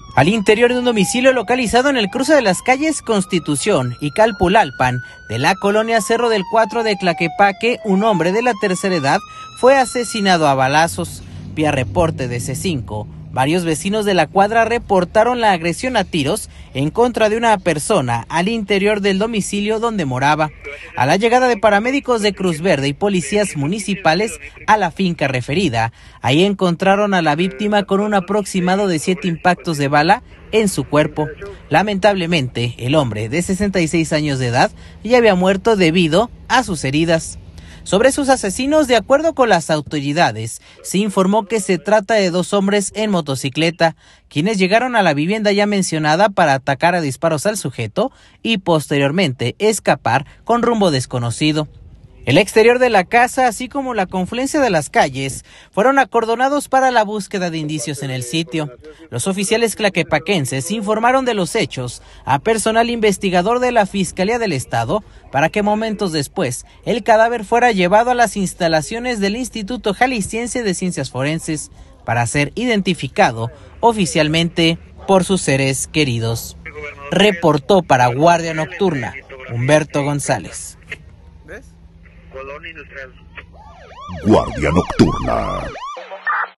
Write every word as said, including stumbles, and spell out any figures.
Al interior de un domicilio localizado en el cruce de las calles Constitución y Calpulalpan de la colonia Cerro del Cuatro de Tlaquepaque, un hombre de la tercera edad fue asesinado a balazos. Vía reporte de C cinco, varios vecinos de la cuadra reportaron la agresión a tiros en contra de una persona al interior del domicilio donde moraba. A la llegada de paramédicos de Cruz Verde y policías municipales a la finca referida, ahí encontraron a la víctima con un aproximado de siete impactos de bala en su cuerpo. Lamentablemente, el hombre de sesenta y seis años de edad ya había muerto debido a sus heridas. Sobre sus asesinos, de acuerdo con las autoridades, se informó que se trata de dos hombres en motocicleta, quienes llegaron a la vivienda ya mencionada para atacar a disparos al sujeto y posteriormente escapar con rumbo desconocido. El exterior de la casa, así como la confluencia de las calles, fueron acordonados para la búsqueda de indicios en el sitio. Los oficiales tlaquepaquenses informaron de los hechos a personal investigador de la Fiscalía del Estado para que momentos después el cadáver fuera llevado a las instalaciones del Instituto Jalisciense de Ciencias Forenses para ser identificado oficialmente por sus seres queridos. Reportó para Guardia Nocturna Humberto González. Guardia Nocturna.